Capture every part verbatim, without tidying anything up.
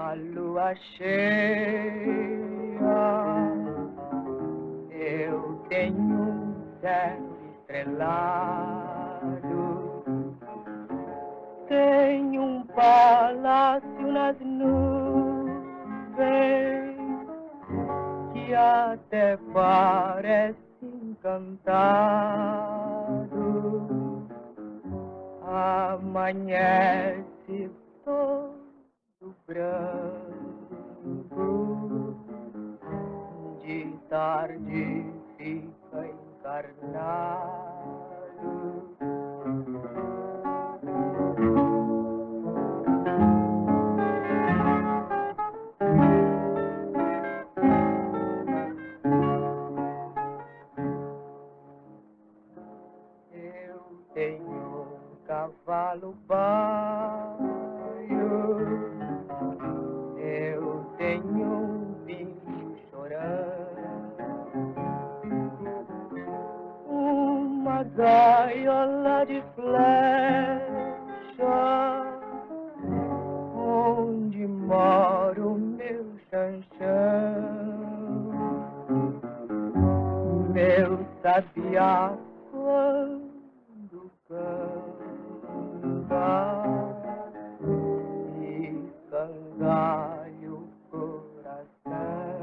na lua cheia eu tenho um céu estrelado, tenho um palácio nas nuvens que até parece encantado. Amanhece todo branco, de tarde fica encarnado. Eu tenho um cavalo baio, eu tenho um pingo chorando, uma gaiola de flecha onde mora o meu chanchão, meu sabiá quando canta e cangalha o coração.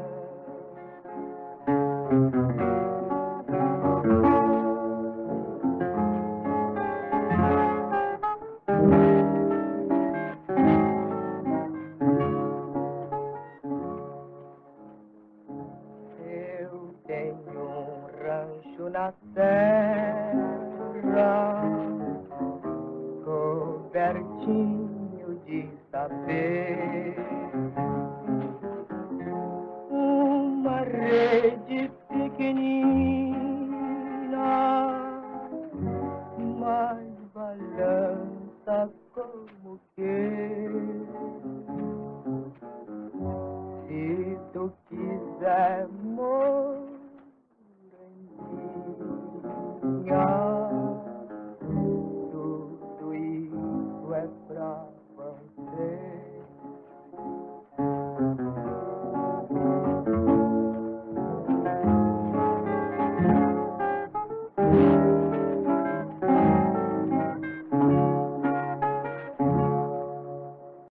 Eu tenho um rancho na serra, cobertinho de saber,